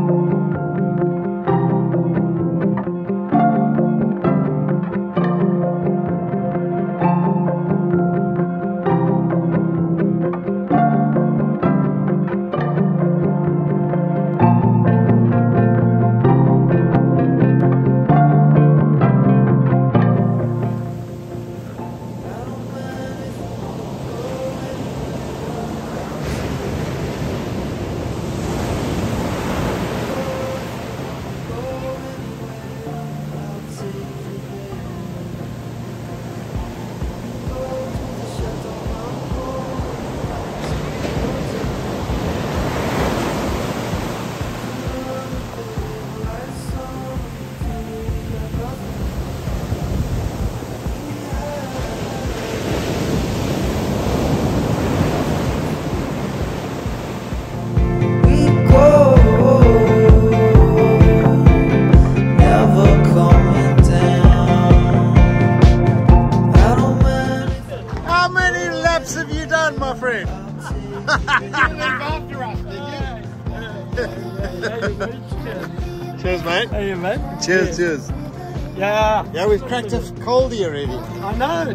Cheers, mate. Hey, mate. Cheers, cheers. Yeah. Yeah, we've cracked a coldie already. I know.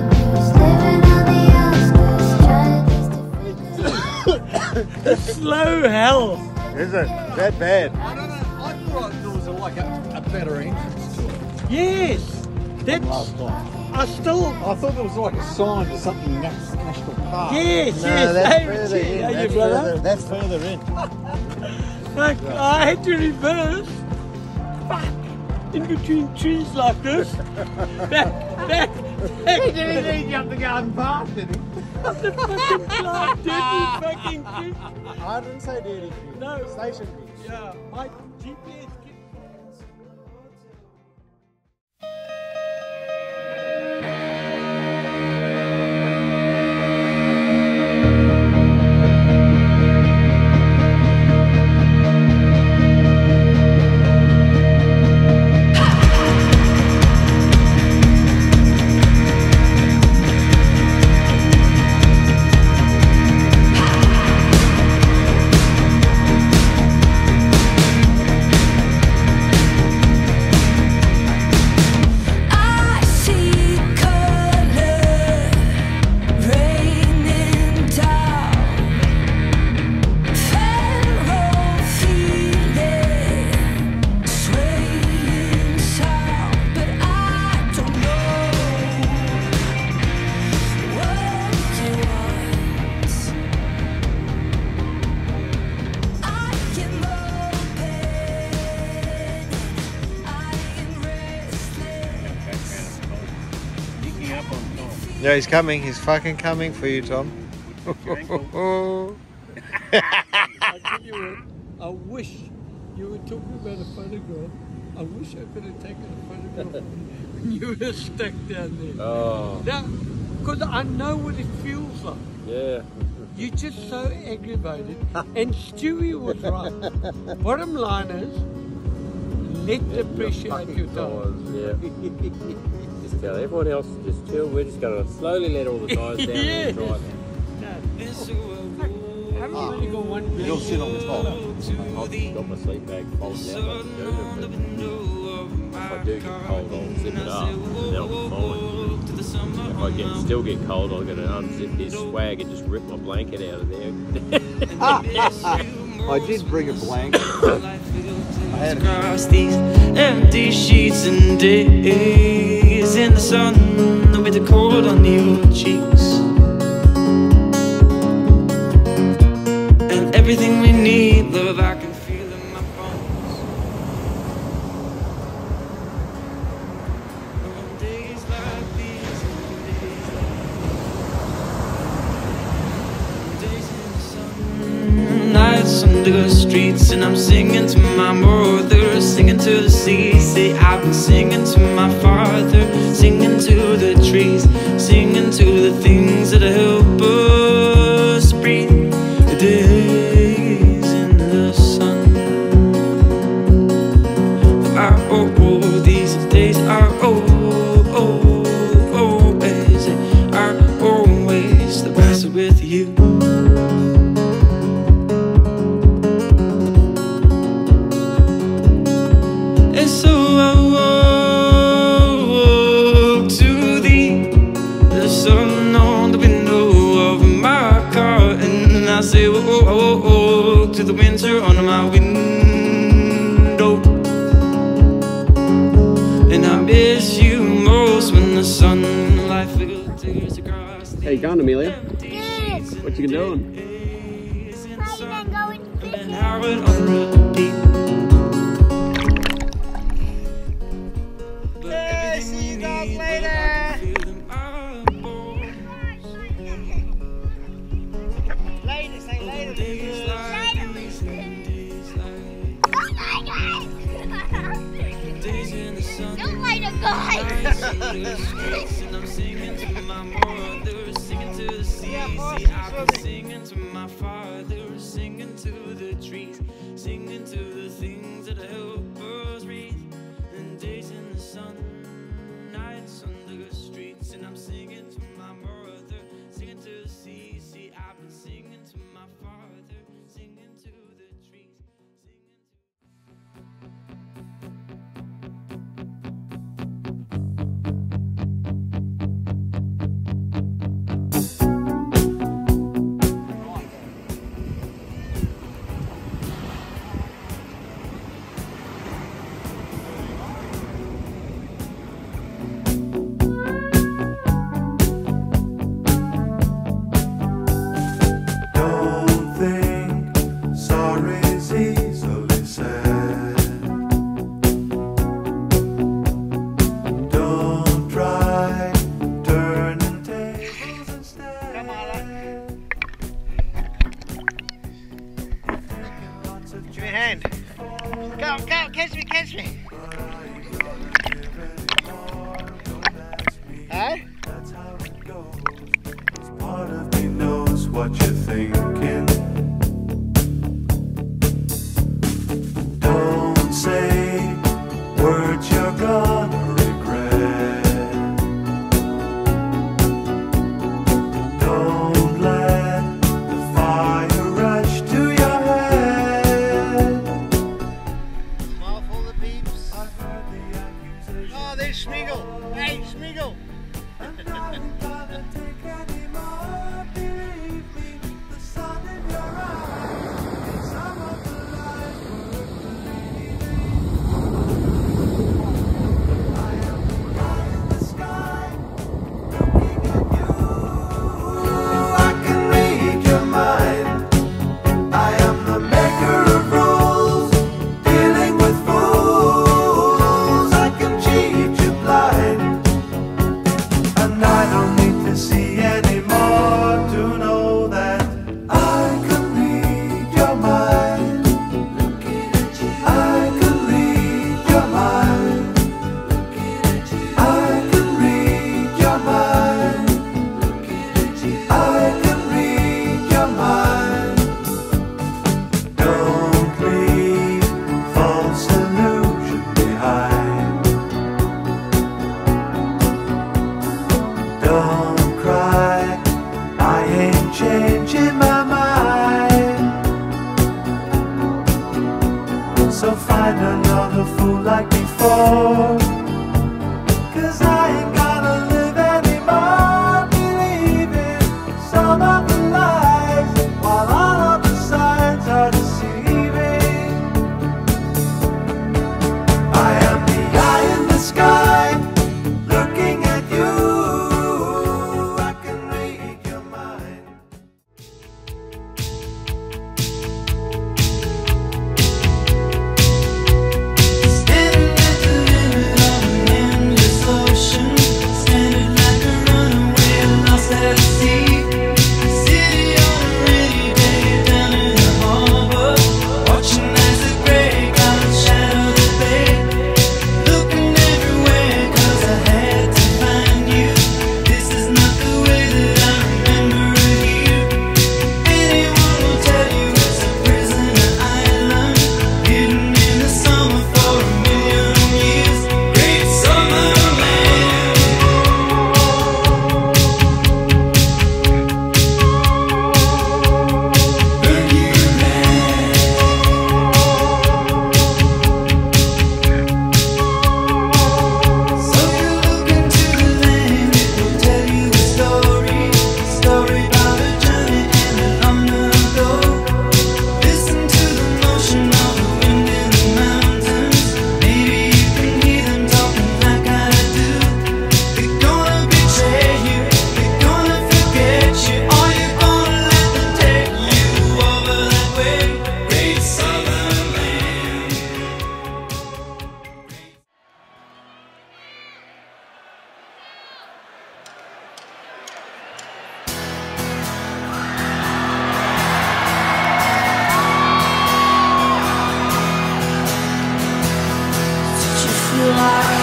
It's slow hell. Is it? That bad? I don't know. I thought there was like a better entrance to it. Yes. That's. Last time. I thought there was like a sign to something National Park. Yes, No, yes. that's Hey, further Richie, in. how you, That's brother? further, that's further in. Like, I had to reverse. Fuck. In between trees like this. back. He didn't even jump the garden path, did he? The fucking plant, dirty fucking creek. I didn't say dirty creek. No. Station creek. Yeah, my GPS kept. Yeah, he's coming. He's fucking coming for you, Tom. I tell you what, I wish you were talking about a photograph. I wish I could have taken a photograph when you were stuck down there. Oh, Now, because I know what it feels like. yeah. You're just so aggravated. And Stewie was right. Bottom line is, let the pressure at your tires. Yeah. Just tell everyone else to just chill. We're just going to slowly let all the tires down Yeah. and drive. Haven't you only got one You'll sit on the top. I've got my sleep bag folded out like you do. If I do get cold, I'll zip it up and that'll be fine. If I still get cold, I'm going to unzip this swag and just rip my blanket out of there. I did bring a blanket. I had Across these empty sheets and days in the sun with the cold on your cheeks, and everything we need, love, I can feel in my bones. On days like these, days in the sun, nights under the streets, and I'm singing to my mother, singing to the sea. Say I've been singing to my father, singing to the trees, singing to the things that help us breathe. The days in the sun are these days are always the best with you. to the winter on my window. And I miss you most when the sunlight filters across the How you going, Amelia? Good. What you doing? Playing and going fishing. Howard on repeat. See you guys later. Later, say later. Don't later, guys. And I'm singing to my mother, singing to the sea. See, I've been singing to my father, singing to the trees, singing to the things that help us breathe. And days in the sun, nights under the streets, and I'm singing to my mother, singing to the sea. See, I've been singing to my father, singing to the trees, singing to Don't think sorry's easily said. Don't try turning tables instead. Come on, give me a hand. Go, catch me. Hey? That's how it goes. Part of me knows what you're thinking. Don't say words you're gonna regret. Don't let the fire rush to your head. Smile for the peeps. I've heard the accusation. Oh, there's Schmiegel. Hey, Schmiegel. I'm not gonna take any more. Believe me, the sun in your eyes is some of the lies worth believing. I am the guy in the sky, looking at you. I can read your mind. I am the maker of rules, dealing with fools. I can cheat you blind. And I don't need to see anymore to know that I can read your mind. Looking at you, I can read your mind. Looking at you, I can read your mind. Looking at you, I can read your mind. Don't leave false illusion behind. Don't cry, I ain't changing my mind. So find another fool like before, 'cause I ain't gonna live anymore believing some of the lies, while all of the signs are deceiving. I am the eye in the sky, looking at you. I can read your mind. Standing at the limit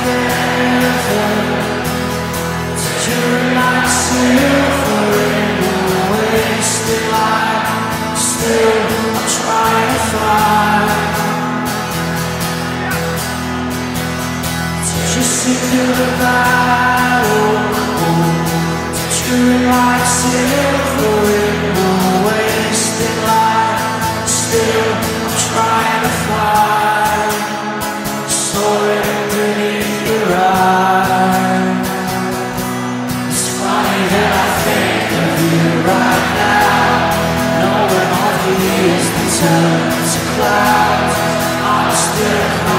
heaven, touching like silver in a wasted light. Still, I'm trying to fly. Touching through the battle, touching like silver in a wasted light. Still, I'm trying to fly. Soaring beneath your eyes. It's funny that I think of you right now, knowing all the years that turn to clouds. I'm still